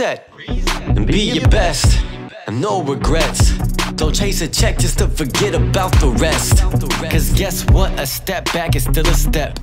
reset and be your best, and no regrets. Don't chase a check just to forget about the rest. Cause guess what? A step back is still a step.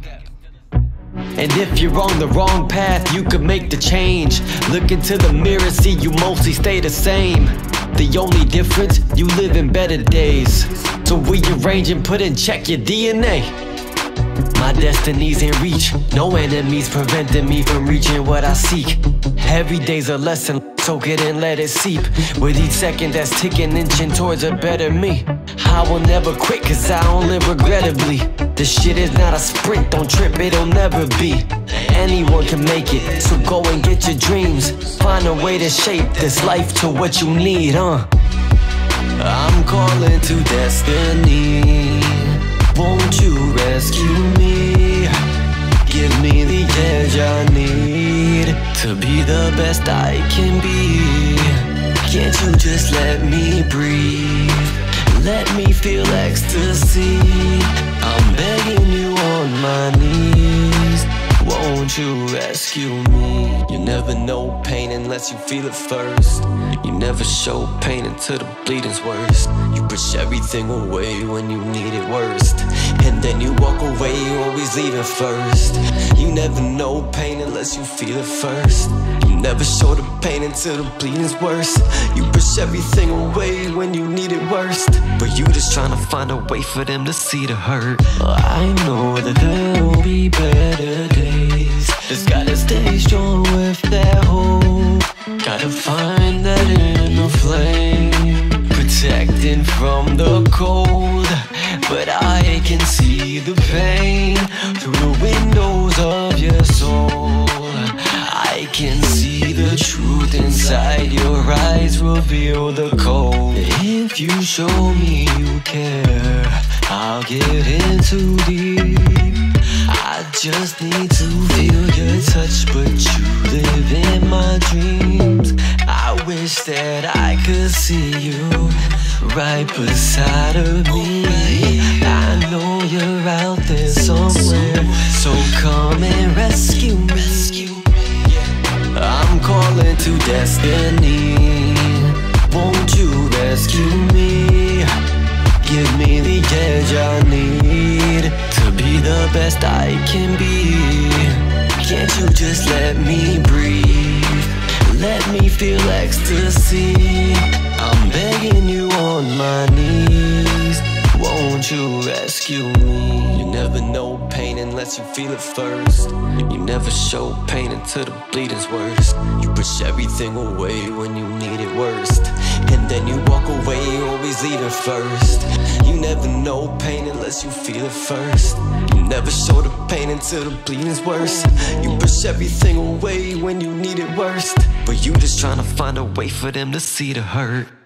And if you're on the wrong path, you could make the change. Look into the mirror, see you mostly stay the same. The only difference, you live in better days. So rearrange and put in check your DNA. My destiny's in reach, no enemies preventing me from reaching what I seek. Every day's a lesson, soak it and let it seep. With each second that's ticking, inching towards a better me. I will never quit cause I don't live regrettably. This shit is not a sprint, don't trip, it'll never be. Anyone can make it, so go and get your dreams. Find a way to shape this life to what you need, I'm calling to destiny. Won't you rescue me? Give me the edge I need to be the best I can be. Can't you just let me breathe? Let me feel ecstasy. I'm begging you on my knees. Won't you rescue me? You never know pain unless you feel it first. You never show pain until the bleeding's worst. You push everything away when you need it worst, and then you walk away, always leaving first. You never know pain unless you feel it first. You never show the pain until the bleeding's worst. You push everything away when you need it worst, but you just trying to find a way for them to see the hurt. I know that there will be better days. Just gotta stay strong with that hope. Gotta find that inner flame, protecting from the cold. But I can see the pain through the windows of your soul. I can see the truth inside your eyes, reveal the code. If you show me you care, I'll get in too deep. I just need to feel your touch, but you live in my dreams. I wish that I could see you right beside of me. I know you're out there somewhere, so come and rescue me. I'm calling to destiny. Won't you rescue me? Give me the edge I need to be the best I can be. Can't you just let me breathe? Let me feel ecstasy. I'm begging you on my knees. Won't you rescue me? You never know pain unless you feel it first. You never show pain until the bleeding's worst. You push everything away when you need it worst, and then you walk away, always leaving first. You never know pain unless you feel it first. You never show the pain until the bleeding's worst. You push everything away when you need it worst, but you just trying to find a way for them to see the hurt.